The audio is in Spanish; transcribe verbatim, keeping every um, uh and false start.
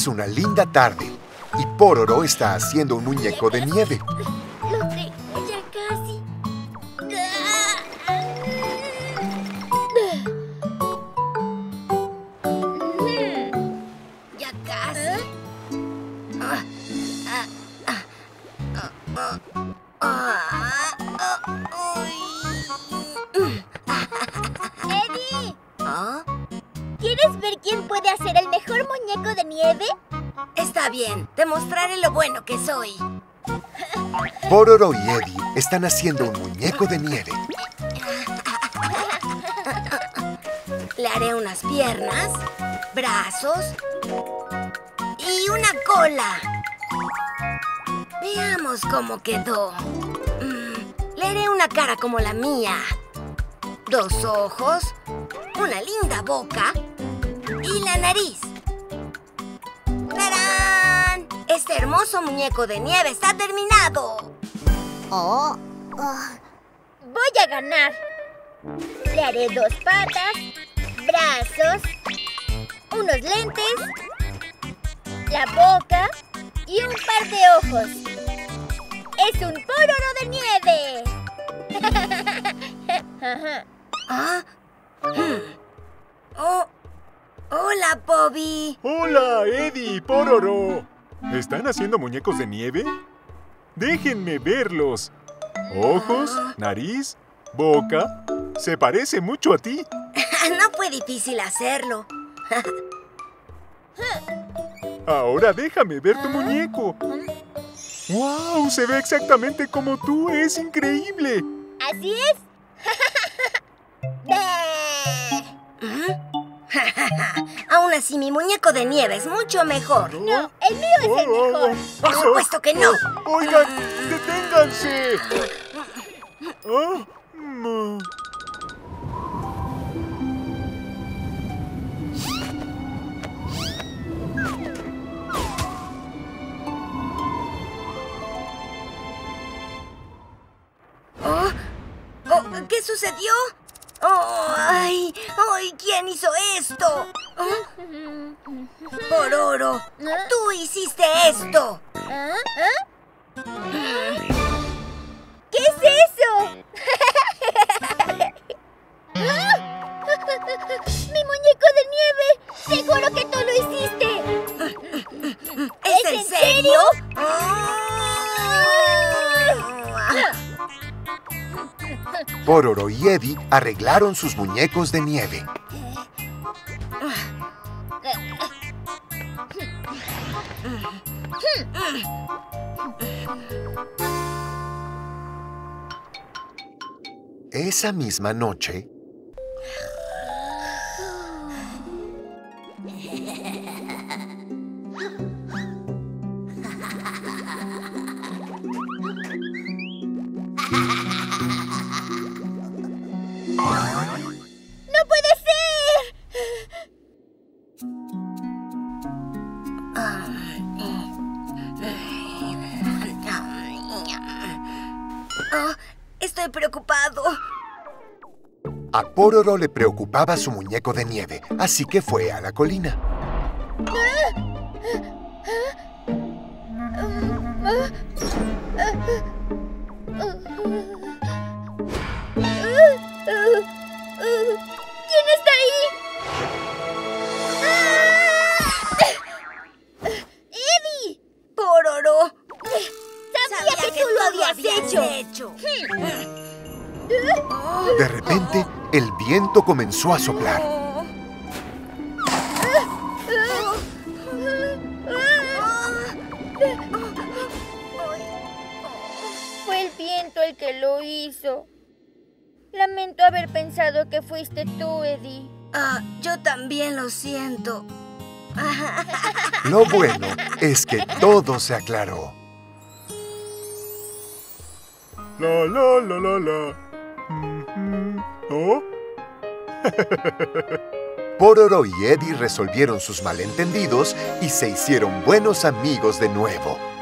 Es una linda tarde y Pororo está haciendo un muñeco de nieve. Lo tengo ya casi. Ya casi. ¡Eddie! ¿Ah? ¿Quieres ver quién puede hacer el mejor muñeco de nieve? Está bien, te mostraré lo bueno que soy. Pororo y Eddie están haciendo un muñeco de nieve. Le haré unas piernas, brazos y una cola. Veamos cómo quedó. Mm, le haré una cara como la mía. Dos ojos, una linda boca y la nariz. ¡Tarán! Este hermoso muñeco de nieve está terminado. Oh. Oh. Voy a ganar. Le haré dos patas, brazos, unos lentes, la boca y un par de ojos. ¡Es un Pororo de nieve! ¿Ah? Hmm. Oh. Hola, Bobby. Hola, Eddie y Pororo. ¿Están haciendo muñecos de nieve? Déjenme verlos. Ojos, nariz, boca. Se parece mucho a ti. No fue difícil hacerlo. Ahora déjame ver tu muñeco. ¡Wow! Se ve exactamente como tú. ¡Es increíble! ¿Así es? Aún así, mi muñeco de nieve es mucho mejor. No, el mío es el mejor. Por supuesto que no. ¡Oigan! ¡Deténganse! Ah, mm. Oh, oh, ¿qué sucedió? Oh, ¡Ay! ¡Ay! ¿Quién hizo esto? ¿Oh? Pororo, tú hiciste esto. ¿Ah? ¿Ah? ¿Qué es eso? ¡Mi muñeco de nieve! ¡Seguro que tú lo hiciste! ¿Es, ¿Es en en serio? serio? Pororo y Eddie arreglaron sus muñecos de nieve. Esa misma noche, ¡No puede ser! Oh, estoy preocupado. a Pororo le preocupaba su muñeco de nieve, así que fue a la colina. ¿Quién está ahí? ¡Eddie! Pororo. Sabía, que, tú lo habías hecho. hecho. De repente, el viento comenzó a soplar. Fue el viento el que lo hizo. Lamento haber pensado que fuiste tú, Eddie. Ah, yo también lo siento. Lo bueno es que todo se aclaró. La, la, la, la, la. Mm-hmm. ¿Oh? Pororo y Eddie resolvieron sus malentendidos y se hicieron buenos amigos de nuevo.